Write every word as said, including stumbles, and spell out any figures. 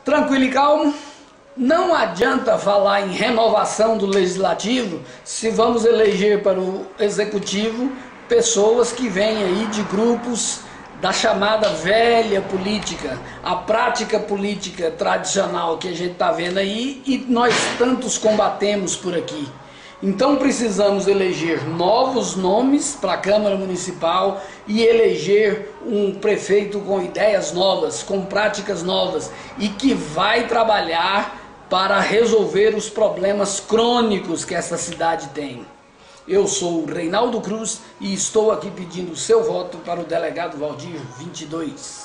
Tranquilo e calmo? Não adianta falar em renovação do legislativo se vamos eleger para o executivo pessoas que vêm aí de grupos da chamada velha política, a prática política tradicional que a gente está vendo aí e nós tantos combatemos por aqui. Então precisamos eleger novos nomes para a Câmara Municipal e eleger um prefeito com ideias novas, com práticas novas e que vai trabalhar para resolver os problemas crônicos que essa cidade tem. Eu sou o Reinaldo Cruz e estou aqui pedindo o seu voto para o delegado Valdir vinte e dois.